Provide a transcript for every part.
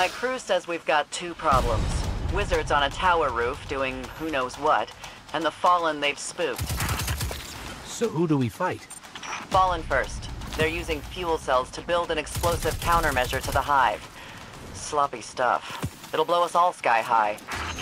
My crew says we've got two problems. Wizards on a tower roof doing who knows what, and the Fallen they've spooked. So who do we fight? Fallen first. They're using fuel cells to build an explosive countermeasure to the hive. Sloppy stuff. It'll blow us all sky high.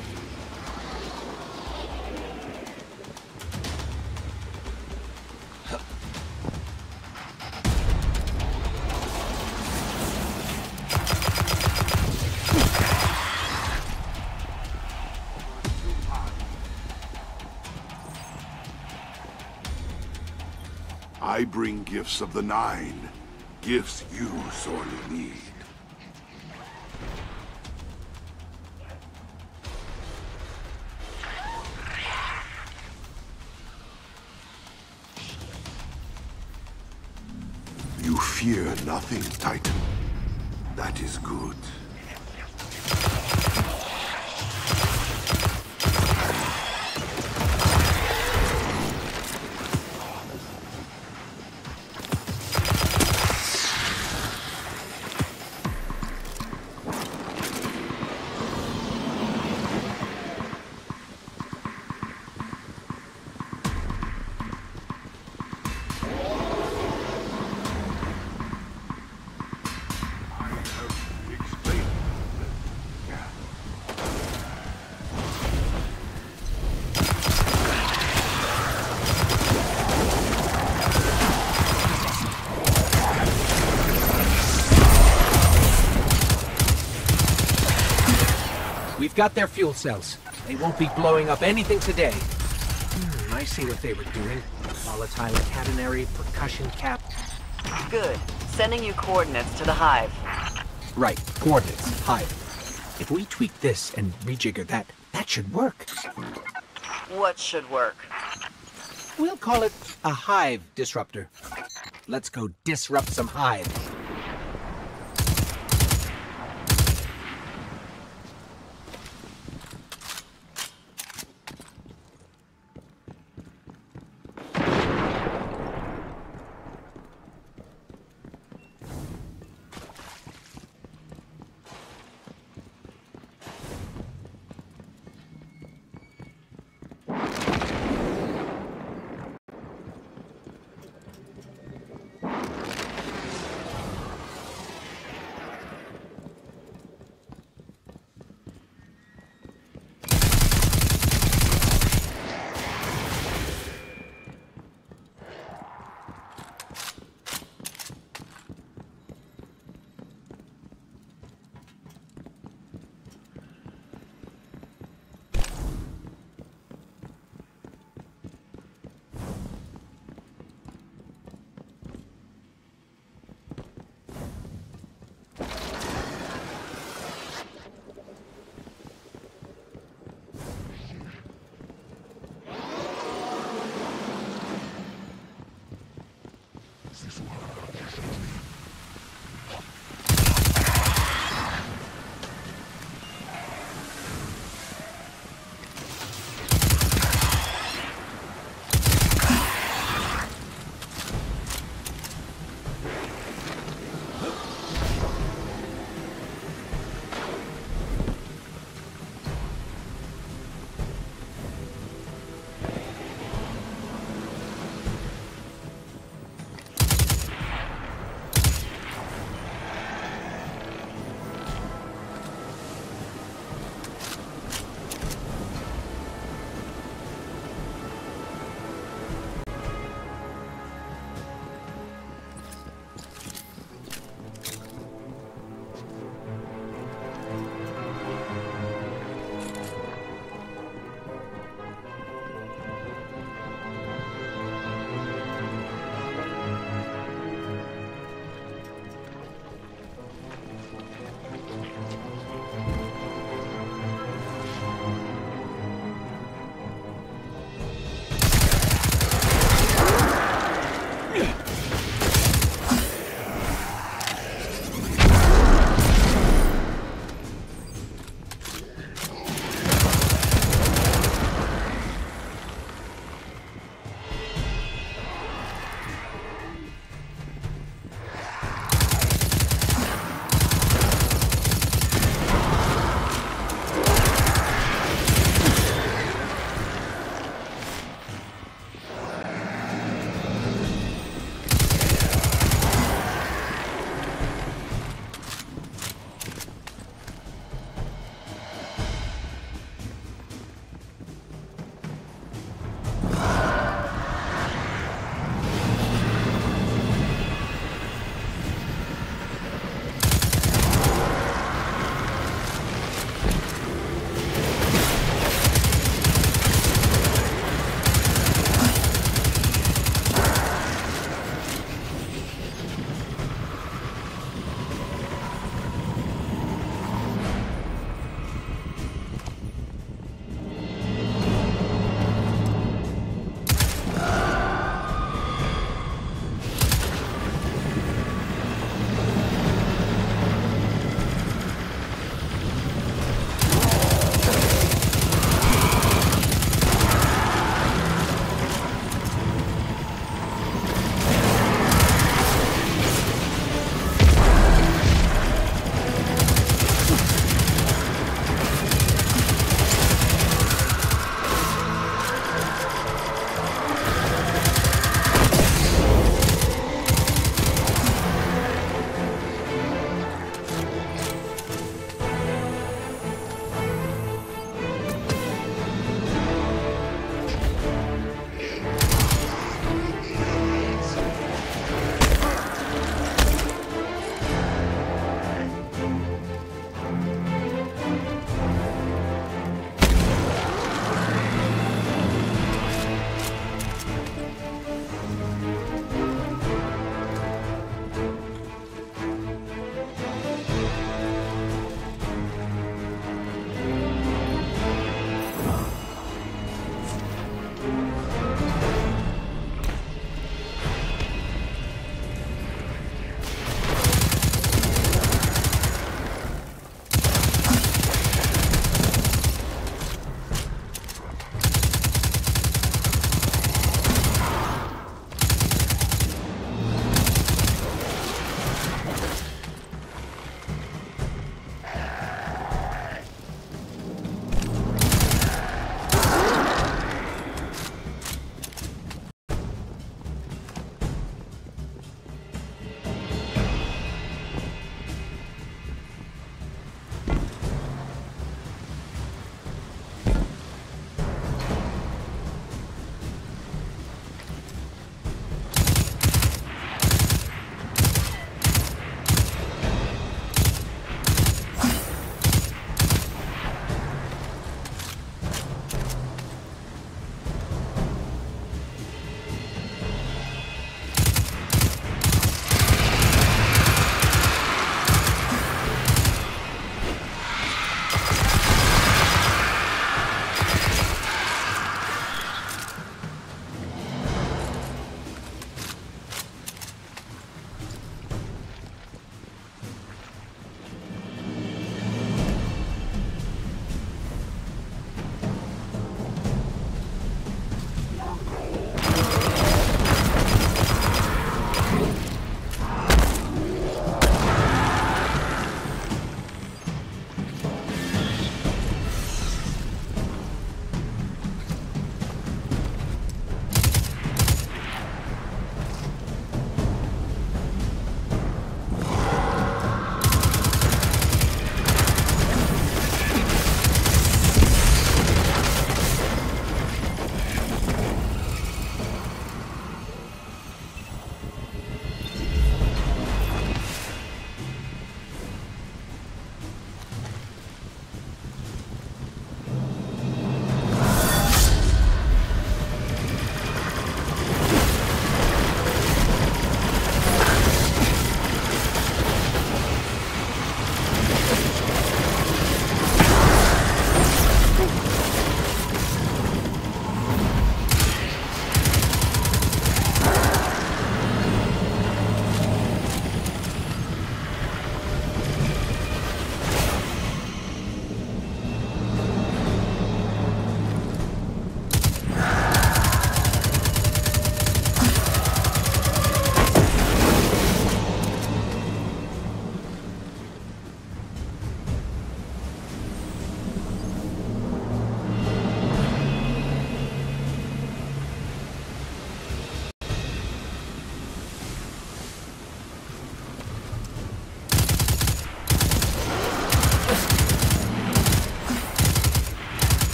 I bring gifts of the Nine. Gifts you sorely need. You fear nothing, Titan. That is good. We've got their fuel cells. They won't be blowing up anything today. I see what they were doing. Volatile catenary percussion cap. Good. Sending you coordinates to the hive. Right, coordinates, hive. If we tweak this and rejigger that, that should work. What should work? We'll call it a hive disruptor. Let's go disrupt some hive.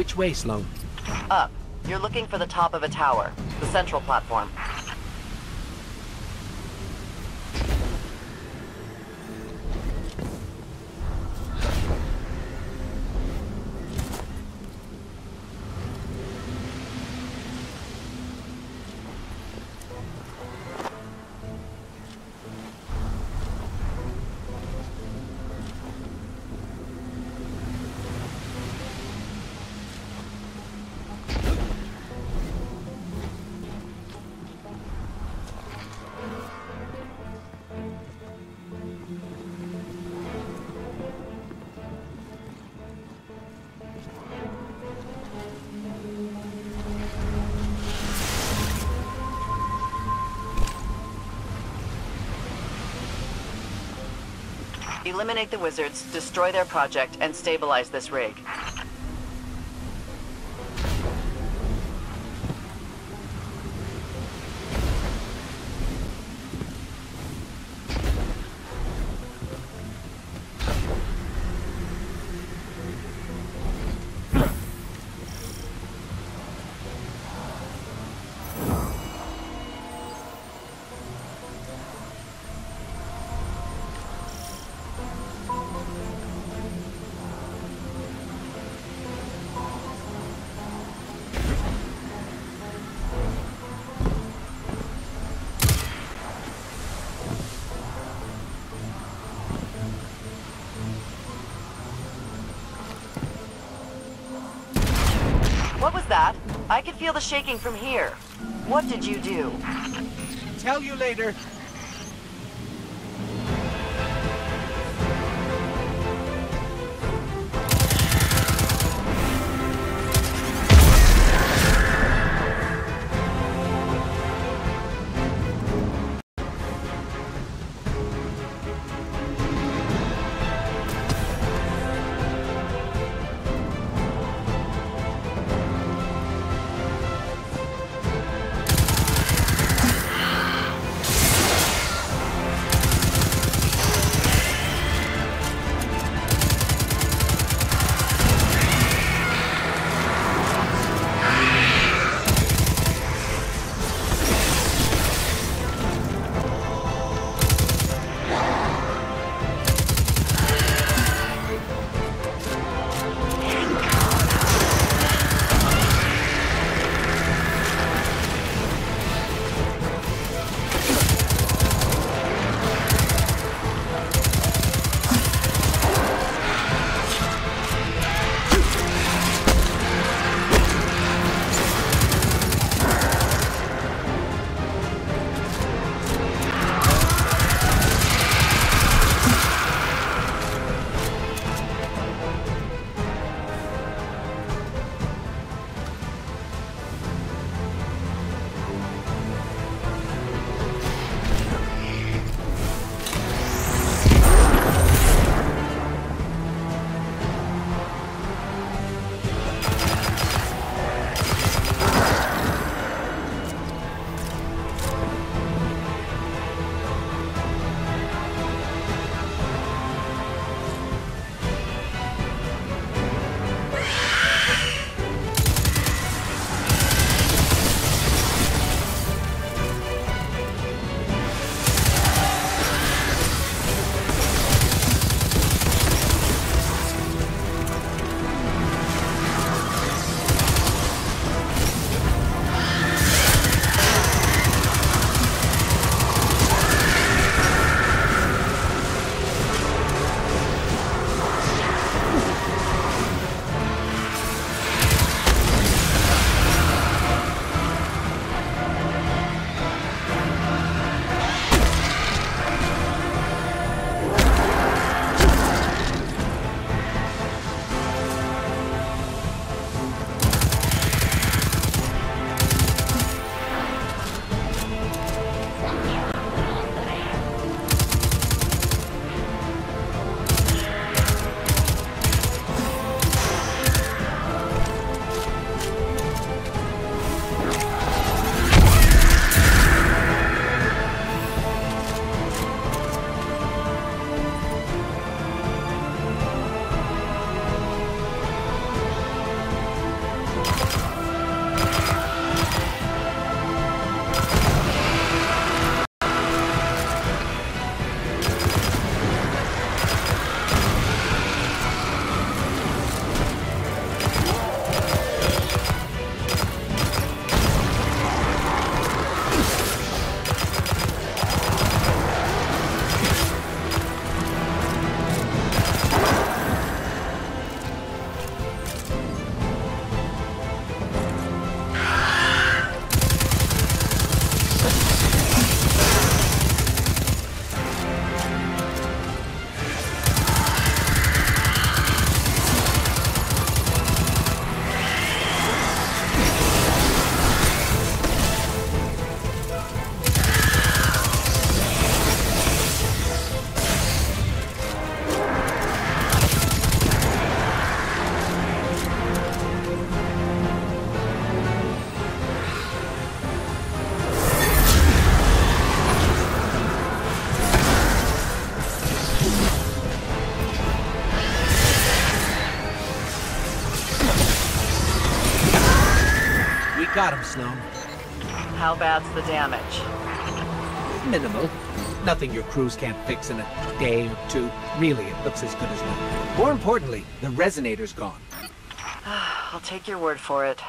Which way, Sloane? Up. You're looking for the top of a tower. The central platform. Eliminate the wizards, destroy their project, and stabilize this rig. What was that? I could feel the shaking from here. What did you do? Tell you later. got him, Snow. How bad's the damage? Minimal. Nothing your crews can't fix in a day or two. Really, it looks as good as new. More importantly, the resonator's gone. I'll take your word for it.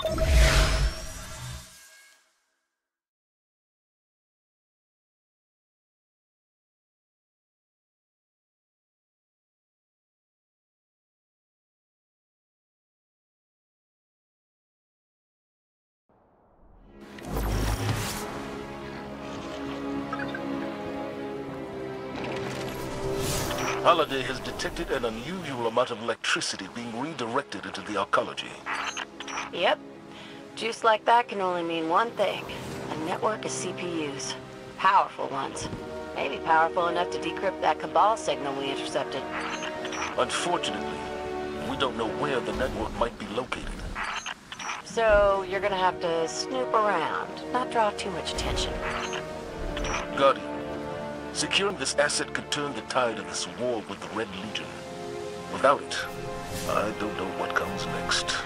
Holiday has detected an unusual amount of electricity being redirected into the arcology. Yep. Juice like that can only mean one thing. A network of CPUs. Powerful ones. Maybe powerful enough to decrypt that Cabal signal we intercepted. Unfortunately, we don't know where the network might be located. So you're gonna have to snoop around, not draw too much attention. Guardian, securing this asset could turn the tide of this war with the Red Legion. Without it, I don't know what comes next.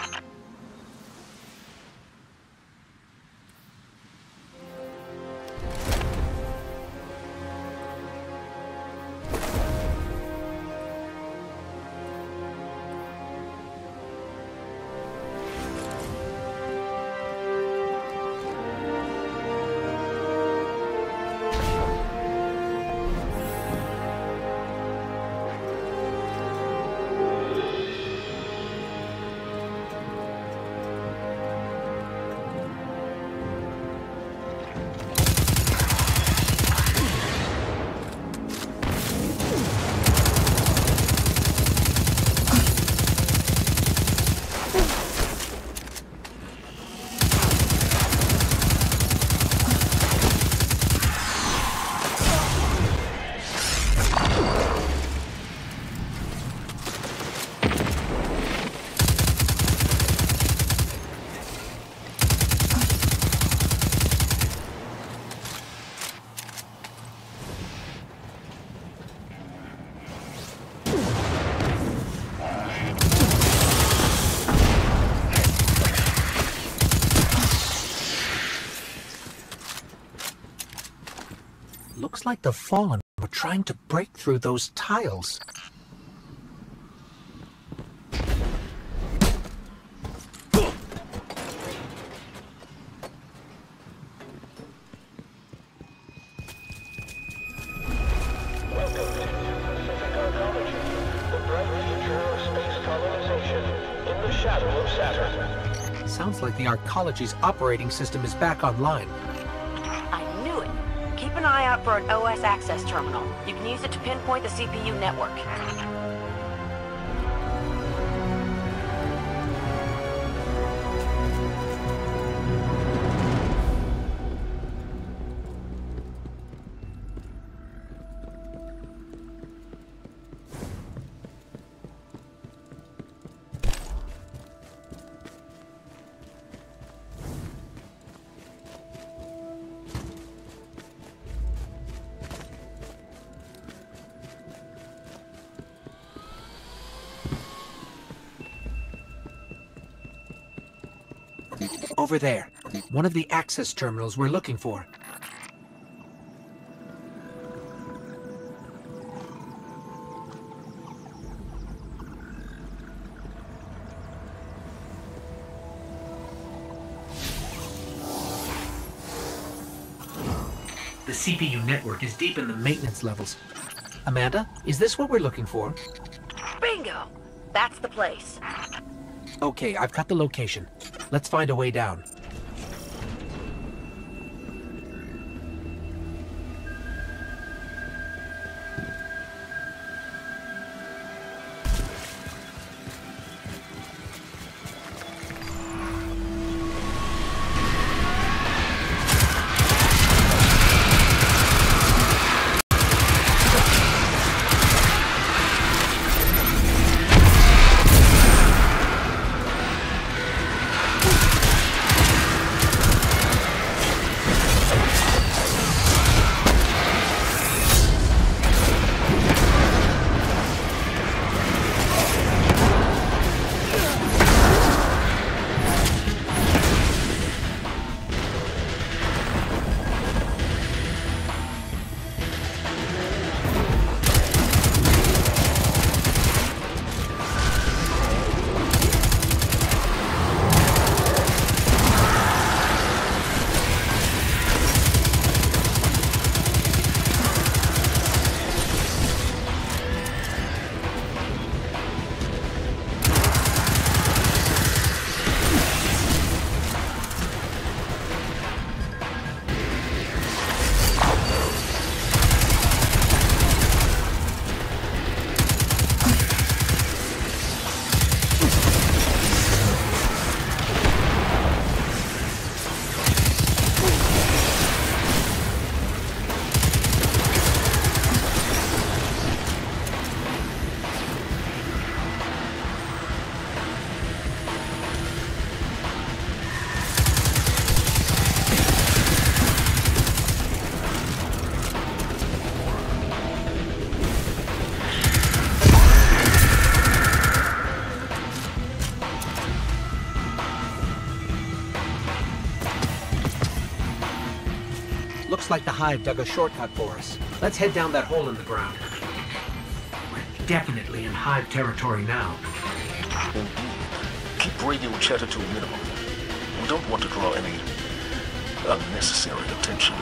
Looks like the Fallen were trying to break through those tiles. Sounds like the Arcology's operating system is back online. I knew it. Keep an eye out for an OS access terminal. You can use it to pinpoint the CPU network. Over there. One of the access terminals we're looking for. The CPU network is deep in the maintenance levels. Amanda, is this what we're looking for? Bingo! That's the place. Okay, I've got the location. Let's find a way down. Looks like the Hive dug a shortcut for us. Let's head down that hole in the ground. We're definitely in Hive territory now. Indeed. Keep radio chatter to a minimum. We don't want to draw any unnecessary attention.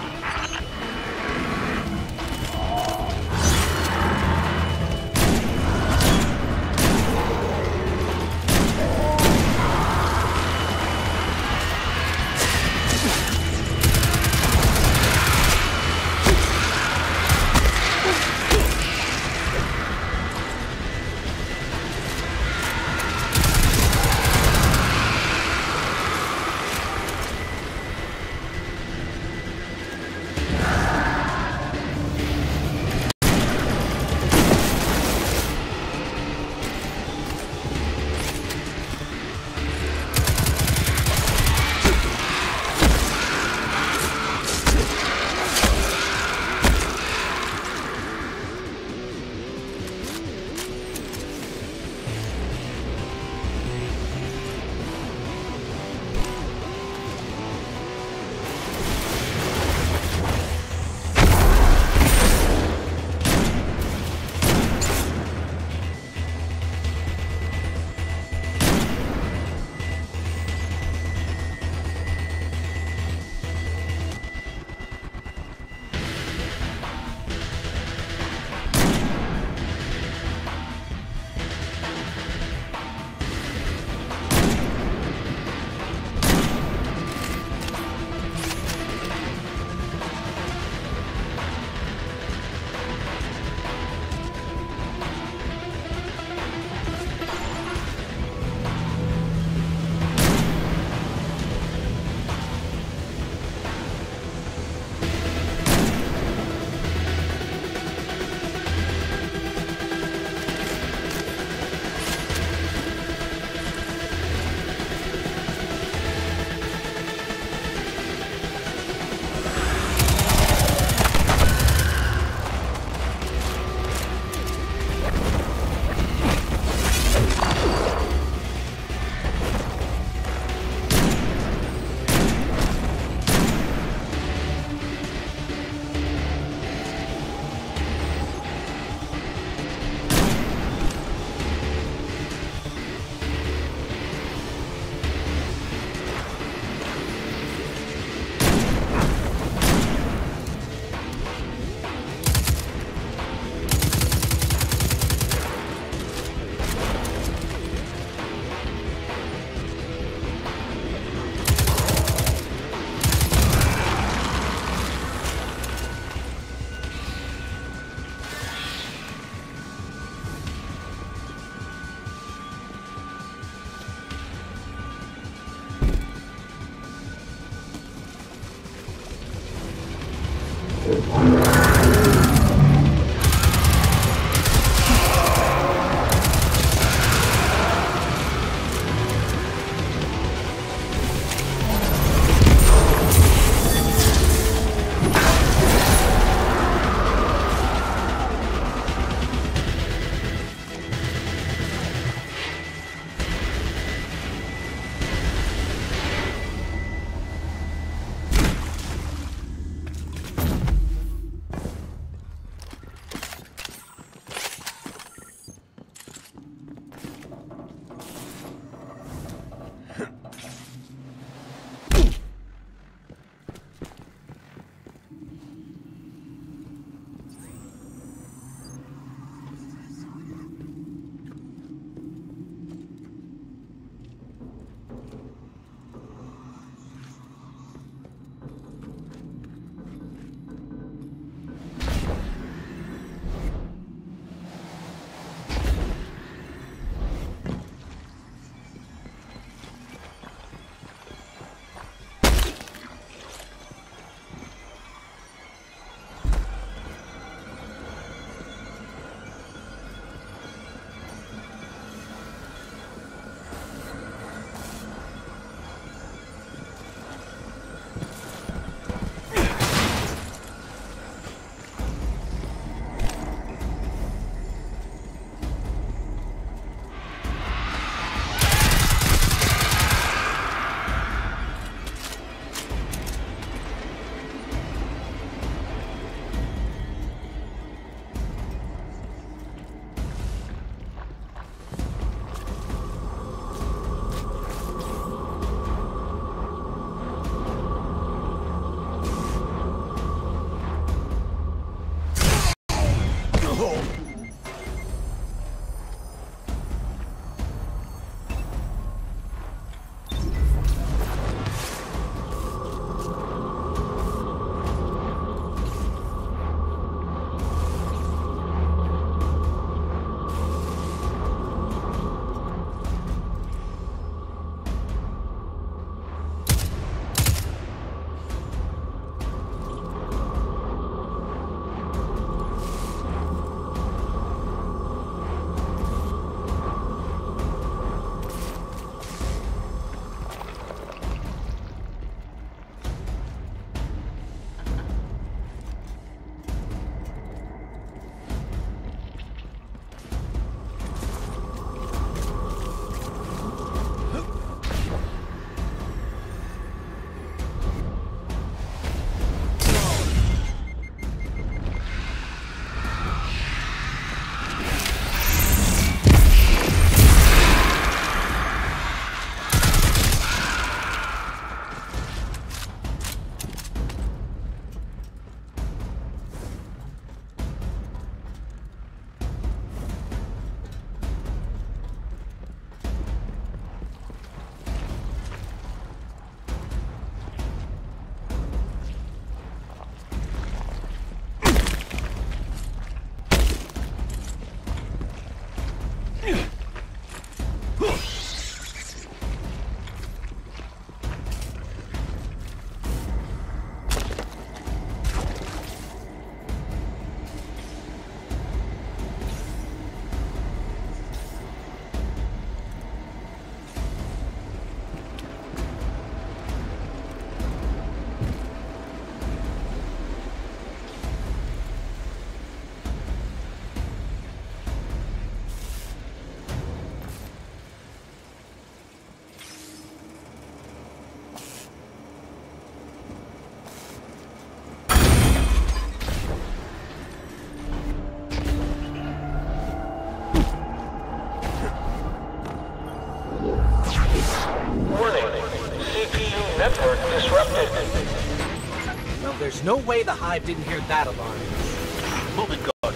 Network disrupted. Well, there's no way the Hive didn't hear that alarm. Move it, Guardian.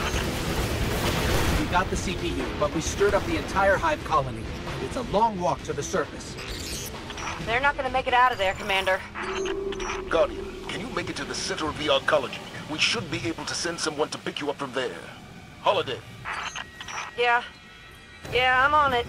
We got the CPU, but we stirred up the entire Hive colony. It's a long walk to the surface. They're not gonna make it out of there, Commander. Guardian, can you make it to the center of the arcology? We should be able to send someone to pick you up from there. Holiday. Yeah. Yeah, I'm on it.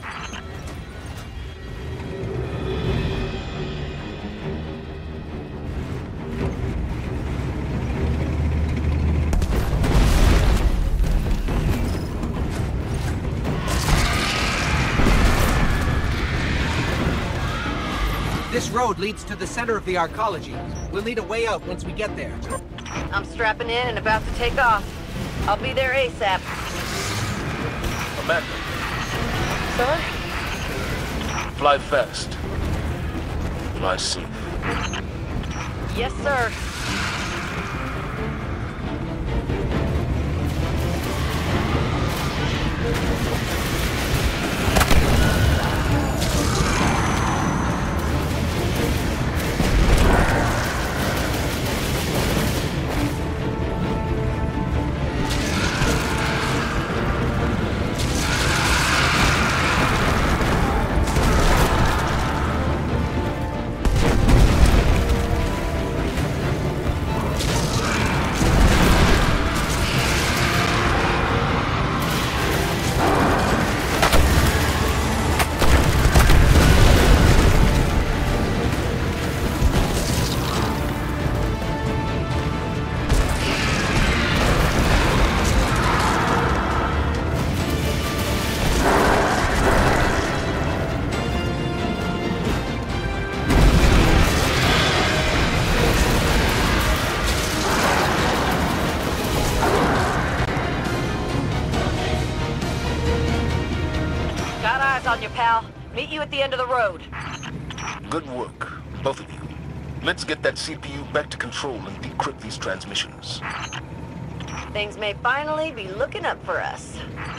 This road leads to the center of the arcology. We'll need a way out once we get there. I'm strapping in and about to take off. I'll be there ASAP. Amanda, Sir? fly fast. Fly safe. Yes, sir. On you, pal. Meet you at the end of the road. Good work, both of you. Let's get that CPU back to control and decrypt these transmissions. Things may finally be looking up for us.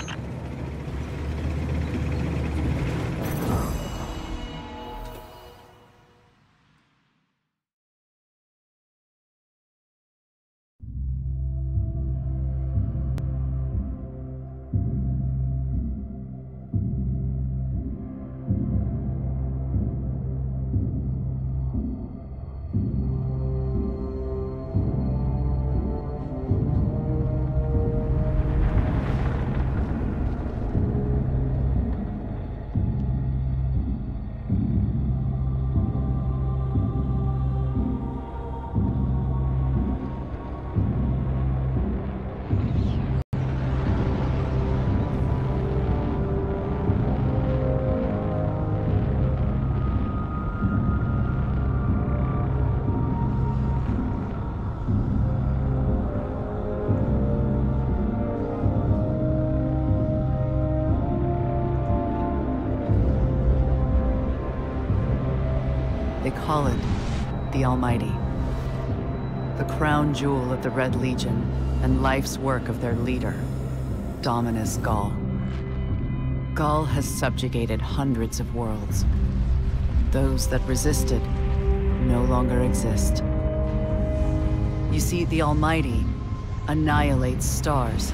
They call it the Almighty, the crown jewel of the Red Legion and life's work of their leader, Dominus Ghaul. Ghaul has subjugated hundreds of worlds. Those that resisted no longer exist. You see, the Almighty annihilates stars.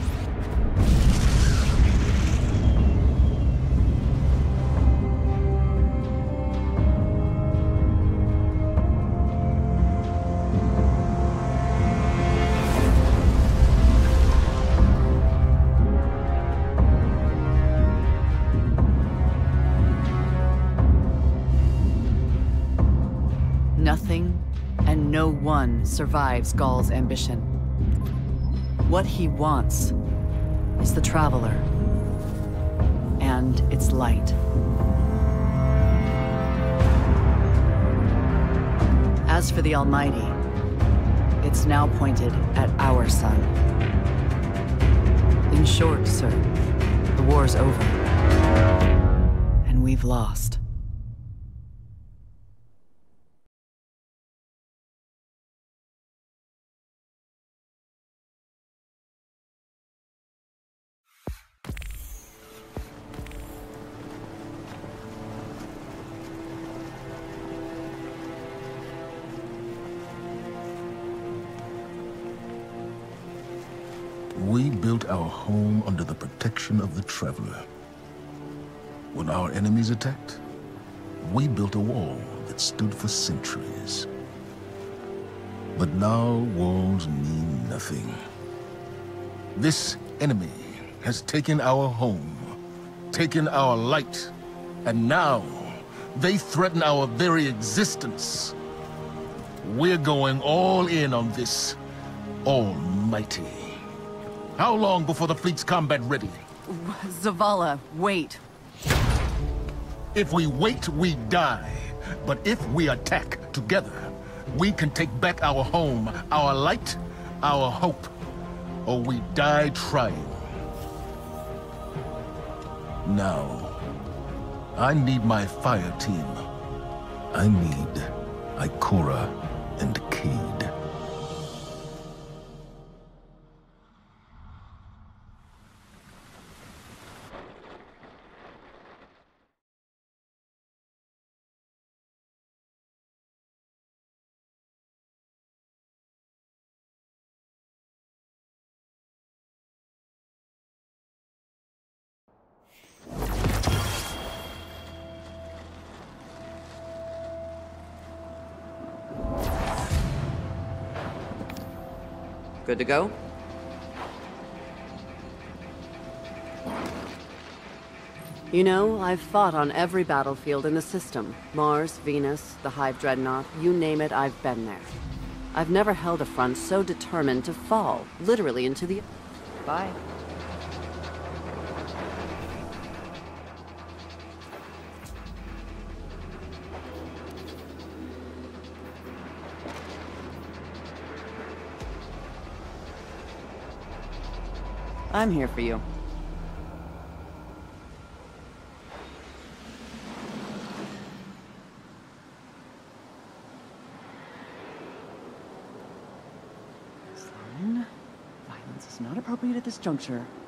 Nothing and no one survives Ghaul's ambition. What he wants is the Traveler and its light. As for the Almighty, it's now pointed at our sun. In short, sir, the war's over, and we've lost. We built our home under the protection of the Traveler. When our enemies attacked, we built a wall that stood for centuries. But now walls mean nothing. This enemy has taken our home, taken our light, and now they threaten our very existence. We're going all in on this Almighty. How long before the fleet's combat ready? Zavala, wait. If we wait, we die. But if we attack together, we can take back our home, our light, our hope. Or we die trying. Now, I need my fire team. I need Ikora and Cayde. Good to go? You know, I've fought on every battlefield in the system. Mars, Venus, the Hive Dreadnought, you name it, I've been there. I've never held a front so determined to fall, literally into the... Bye. I'm here for you. Sloan, violence is not appropriate at this juncture.